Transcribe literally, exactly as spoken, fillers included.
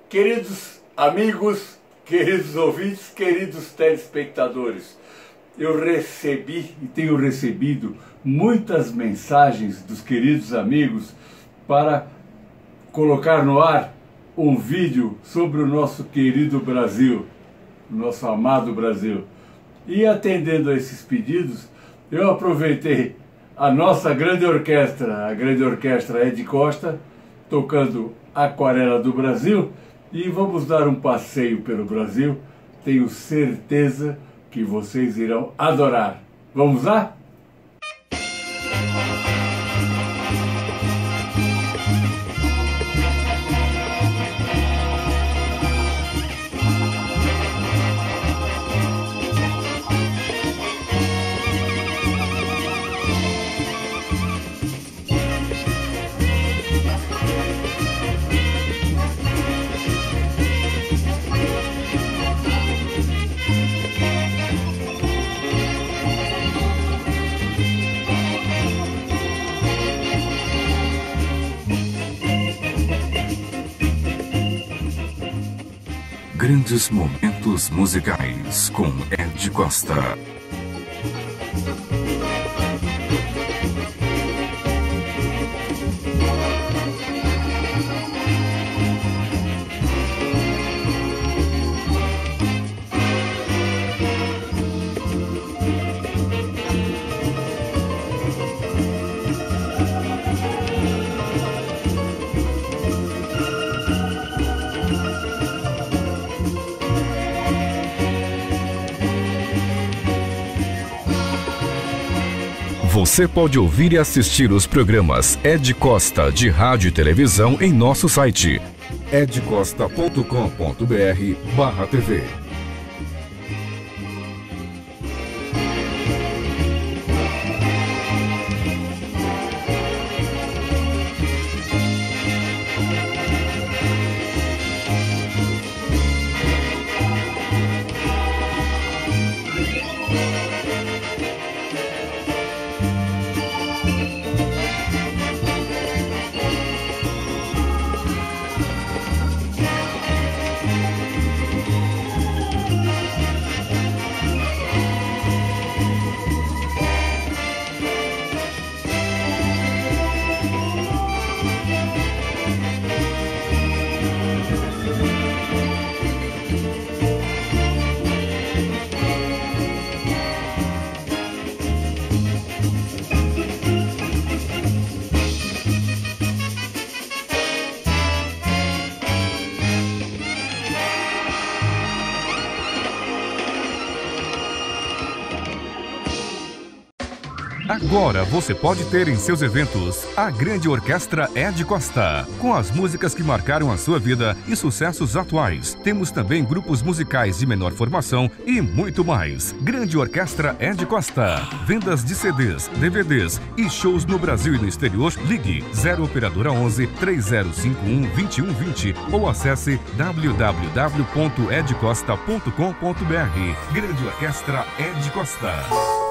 Queridos amigos, queridos ouvintes, queridos telespectadores, eu recebi e tenho recebido muitas mensagens dos queridos amigos para colocar no ar um vídeo sobre o nosso querido Brasil, o nosso amado Brasil. E atendendo a esses pedidos, eu aproveitei a nossa grande orquestra, a grande orquestra Ed Costa, tocando Aquarela do Brasil, e vamos dar um passeio pelo Brasil. Tenho certeza que vocês irão adorar. Vamos lá? Grandes momentos musicais com Ed Costa. Você pode ouvir e assistir os programas Ed Costa de rádio e televisão em nosso site ed costa ponto com ponto br barra T V. Agora você pode ter em seus eventos a grande orquestra Ed Costa, com as músicas que marcaram a sua vida e sucessos atuais. Temos também grupos musicais de menor formação e muito mais. Grande orquestra Ed Costa. Vendas de C Ds, D V Ds e shows no Brasil e no exterior. Ligue zero operadora onze, três zero cinco um, dois um dois zero ou acesse w w w ponto ed costa ponto com ponto br. Grande orquestra Ed Costa.